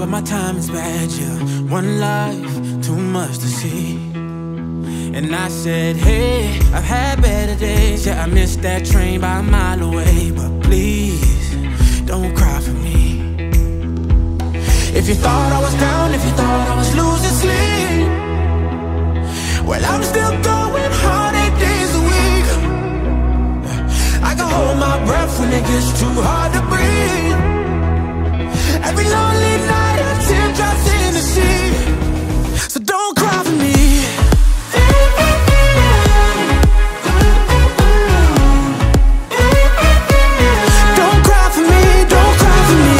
but my time is bad, yeah. One life, too much to see. And I said, hey, I've had better days. Yeah, I missed that train by a mile away. But please, don't cry for me. If you thought I was down, if you thought I was losing sleep, well, I'm still going hard 8 days a week. I can hold my breath when it gets too hard to breathe. Every lonely night a tear drops in the sea. So don't cry for me. Don't cry for me, don't cry for me.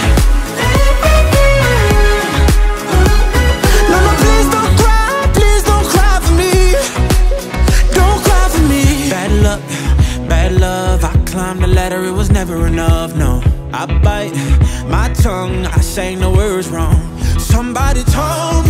No, no, please don't cry for me. Don't cry for me. Bad luck, bad love, I climbed the ladder, it was never enough, no. I bite my tongue, I sang the words wrong. Somebody told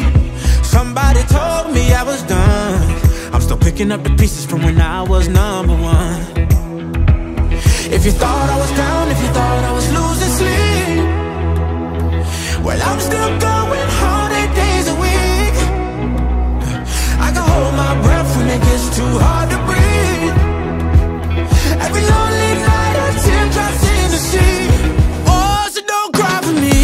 me I was done. I'm still picking up the pieces from when I was number one. If you thought I was down, if you thought I was losing sleep, well, I'm still going hard 8 days a week. I can hold my breath when it gets too hard to breathe. Every lonely night a tear drops in the sea. Oh, so don't cry for me.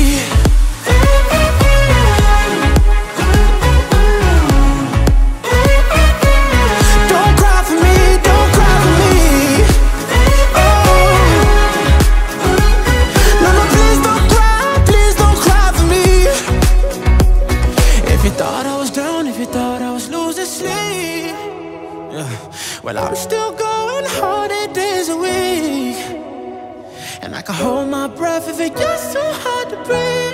Don't cry for me, don't cry for me. Oh, no, no, please don't cry for me. If you thought I was down, if you thought I was losing sleep, well, I'm still going hard 8 days a week. And I can hold my breath if it gets too hard to breathe.